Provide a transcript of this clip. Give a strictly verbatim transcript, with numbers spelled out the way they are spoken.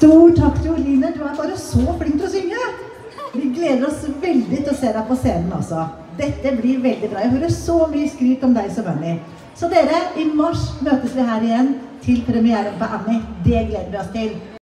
Stor takk til Oline, du er bare så flink til å synge. Vi gleder oss veldig til å se deg på scenen også. Dette blir veldig bra. Jeg hører så mye skryt om deg som Annie. Så dere, i mars møtes vi her igjen til premieren på Annie. Det gleder vi oss til.